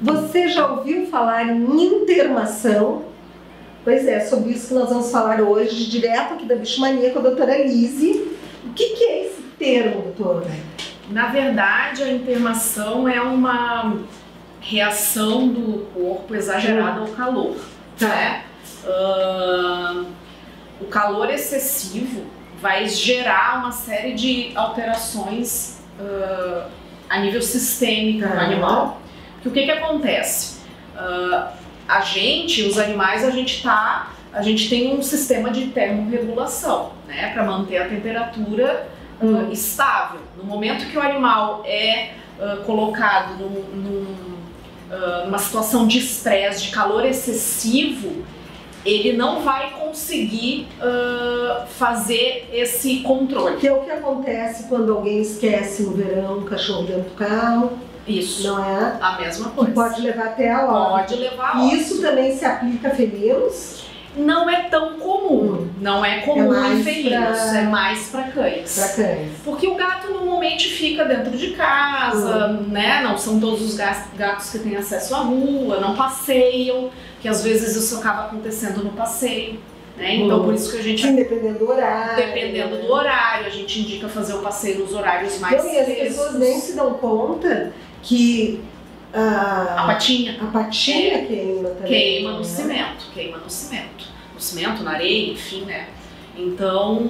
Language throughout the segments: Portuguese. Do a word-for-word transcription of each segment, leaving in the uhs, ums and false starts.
Você já ouviu falar em intermação? Pois é, sobre isso que nós vamos falar hoje, direto aqui da Bichomania com a doutora Lise. O que, que é esse termo, doutora? Na verdade, a intermação é uma reação do corpo exagerada ao calor. Tá. Né? Uh, o calor excessivo vai gerar uma série de alterações uh, a nível sistêmico no animal. Porque o que que acontece? Uh, a gente, os animais, a gente tá, a gente tem um sistema de termorregulação, né, para manter a temperatura uh, estável. No momento que o animal é uh, colocado num, num, uh, numa situação de estresse, de calor excessivo, ele não vai conseguir uh, fazer esse controle. Que é o que acontece quando alguém esquece no verão o cachorro dentro do carro. Isso. Não é? A mesma coisa. E pode levar até a hora. Pode levar a E hora. isso também se aplica a felinos? Não é tão comum. Não é comum É mais em felinos. pra- É mais para cães. Para cães. Porque o gato normalmente fica dentro de casa, né? Não são todos os gas- gatos que têm acesso à rua, não passeiam, que às vezes isso acaba acontecendo no passeio, né? Então Hum. por isso que a gente, Sim, dependendo do horário. dependendo do horário, a gente indica fazer o passeio nos horários mais Então, e as frescos. pessoas nem se dão conta que A a, patinha a patinha É. queima também. queima no né? cimento, queima no cimento, no cimento, na areia, enfim, né? Então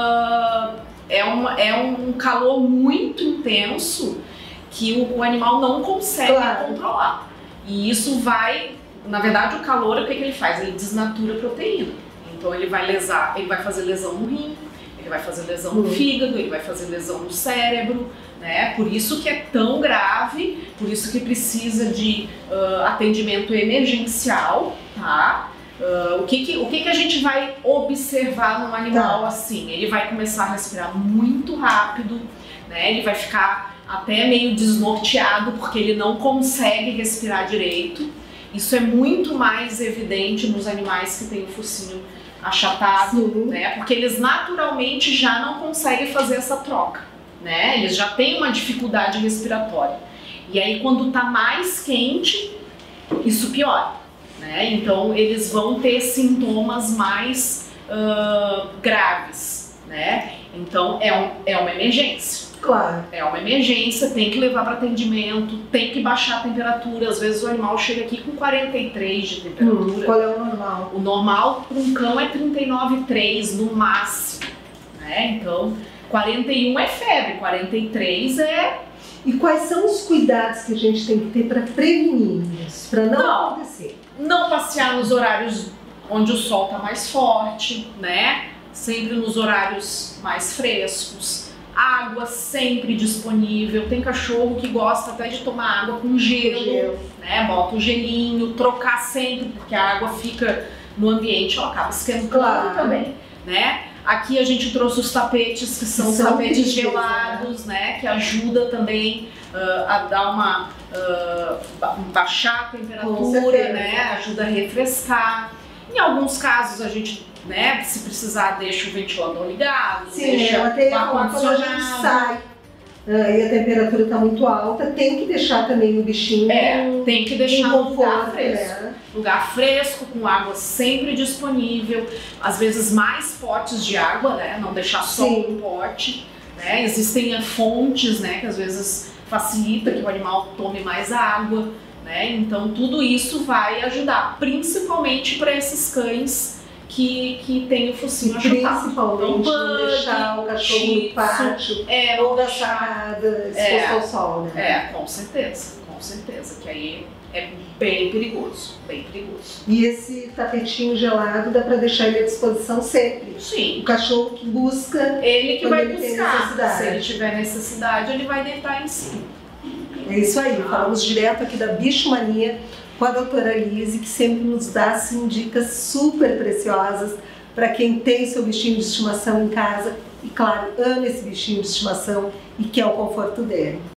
ah, é, uma, é um calor muito intenso que o, o animal não consegue Claro. controlar. E isso vai, na verdade, o calor, o que, que ele faz? Ele desnatura a proteína. Então ele vai lesar, ele vai fazer lesão no rim, ele vai fazer lesão no Hum. fígado, ele vai fazer lesão no cérebro, né? Por isso que é tão grave, por isso que precisa de ah, atendimento emergencial, tá? Ah, o que que, o que que a gente vai observar num animal Tá. assim? Ele vai começar a respirar muito rápido, né? Ele vai ficar até meio desnorteado porque ele não consegue respirar direito. Isso é muito mais evidente nos animais que têm o focinho achatado, Sim. né? Porque eles naturalmente já não conseguem fazer essa troca, né? Eles já têm uma dificuldade respiratória. E aí quando tá mais quente, isso piora, né? Então eles vão ter sintomas mais ah, graves, né? Então é, um, é uma emergência. Claro. É uma emergência, tem que levar para atendimento, tem que baixar a temperatura. Às vezes o animal chega aqui com quarenta e três de Hum, temperatura. qual é o normal? O normal para um cão é trinta e nove vírgula três no máximo, né? Então, quarenta e um é febre, quarenta e três é... E quais são os cuidados que a gente tem que ter para prevenir isso, para não, Não. acontecer? Não passear nos horários onde o sol está mais forte, né? Sempre nos horários mais frescos. Água sempre disponível. Tem cachorro que gosta até de tomar água com gelo, Gelo. né? Bota o gelinho, trocar sempre, porque a água fica no ambiente, ela acaba esquentando Claro. também, né? Aqui a gente trouxe os tapetes, que são os São tapetes incríveis, gelados, né? Que ajuda também ah, a dar uma... ah, ba- baixar a Com temperatura, certeza. né? Ajuda a refrescar. Em alguns casos a gente, né, se precisar, deixa o ventilador ligado, Sim, deixa eu até ia o falar quando a gente ar-condicionado. sai ah, e a temperatura está muito alta, tem que deixar também o bichinho É, tem que em deixar um lugar conforto, fresco. né? Lugar fresco, com água sempre disponível, às vezes mais potes de água, né? Não deixar só Sim. um pote, né? Existem eh, fontes, né? Que às vezes facilita que o animal tome mais água, né? Então tudo isso vai ajudar, principalmente para esses cães que, que têm o focinho achatado. Principalmente Então, não pug, deixar o cachorro shih no tzu, pátio É, ou não da deixar. sacada exposto É. ao sol, né? É, com certeza, com certeza, que aí é bem perigoso, bem perigoso. E esse tapetinho gelado dá para deixar ele à disposição sempre. Sim. O cachorro que busca, Ele que Quando vai ele tem buscar. necessidade. Se ele tiver necessidade, ele vai deitar em cima. é isso aí. Falamos direto aqui da Bichomania com a doutora Lise, que sempre nos dá assim, dicas super preciosas para quem tem seu bichinho de estimação em casa e, claro, ama esse bichinho de estimação e quer o conforto dele.